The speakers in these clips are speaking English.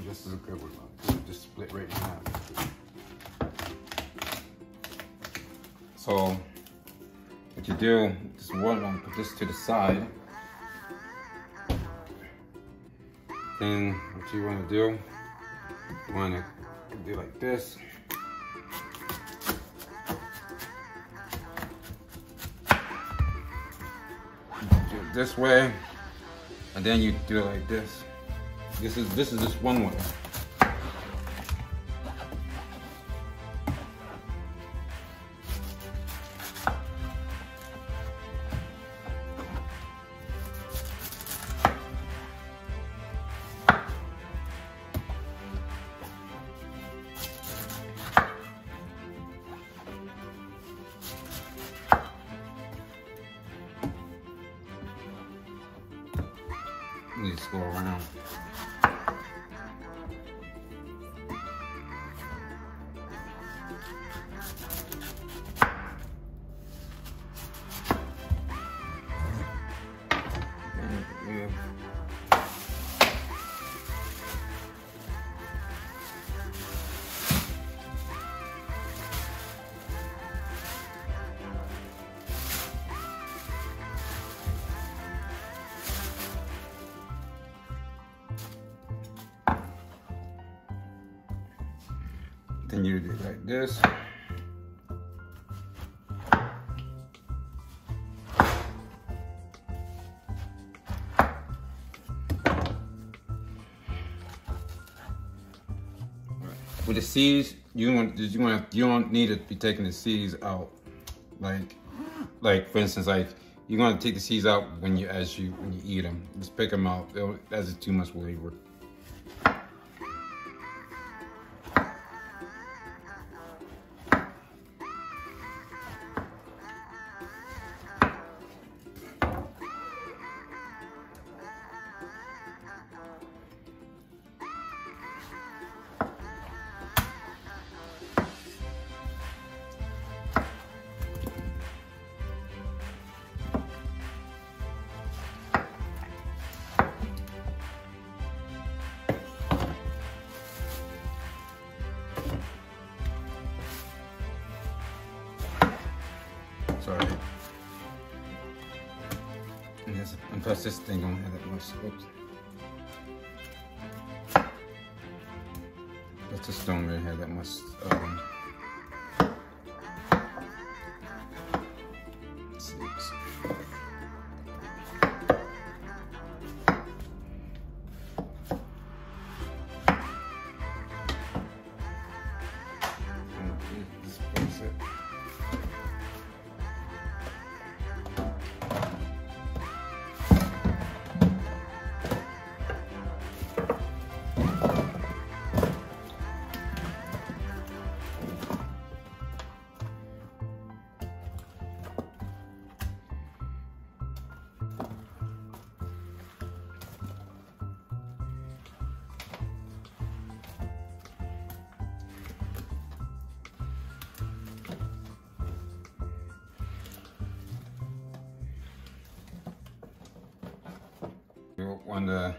this is a good one. Just split right in half. So what you do, just one, put this to the side. Then what you want to do, you want to do like this. Do it this way, and then you do it like this. This is just one way. You just go around. Then you do it like this. With the seeds, you don't need to be taking the seeds out. Like for instance, like you're gonna take the seeds out when you eat them. Just pick them out. That's too much flavor. Sorry. And plus this thing don't have that much. Oops. But this don't really have that much. Seeds. Just place it. You want to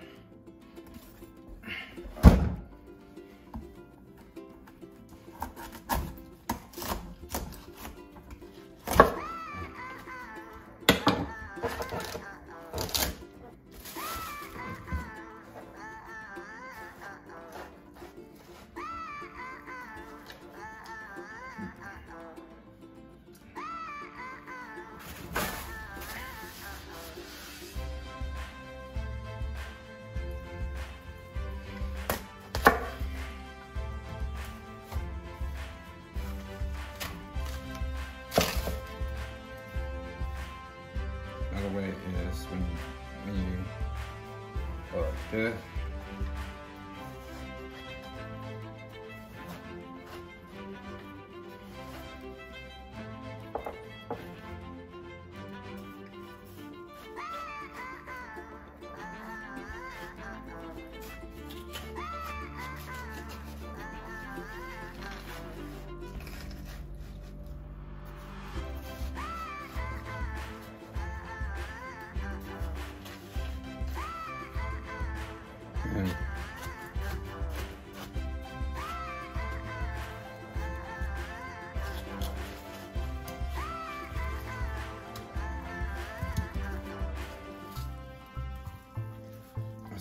another way is when you go like this. And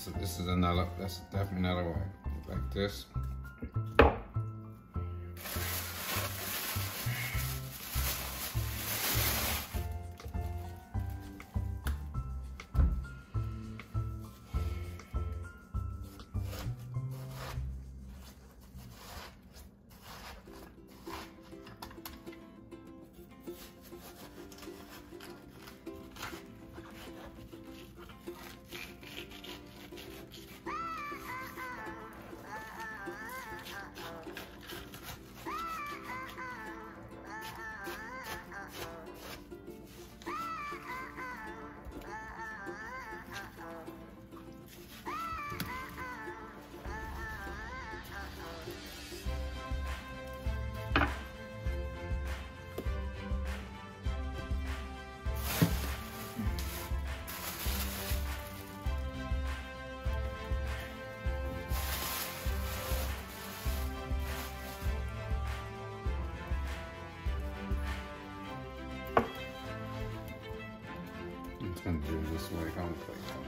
this is another. That's definitely another way. Like this. I'm gonna do it this way. I'm gonna play on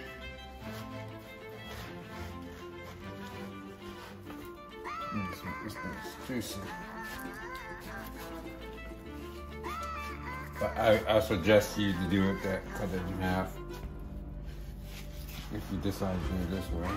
that. This thing's juicy. But I suggest you to do it cut it in half. If you decide to do it this way.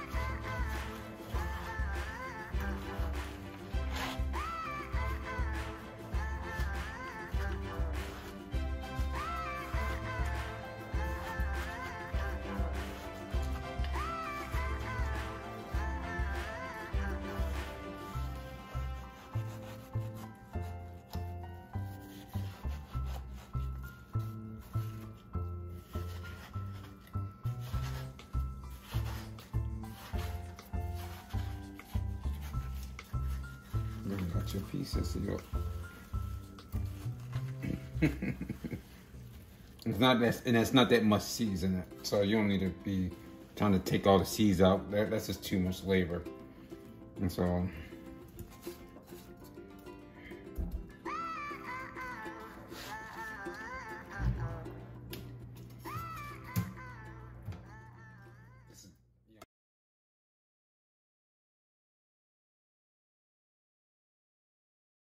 You got your pieces. It's not that, and it's not that much seeds in it, so you don't need to be trying to take all the seeds out. That's just too much labor, and so.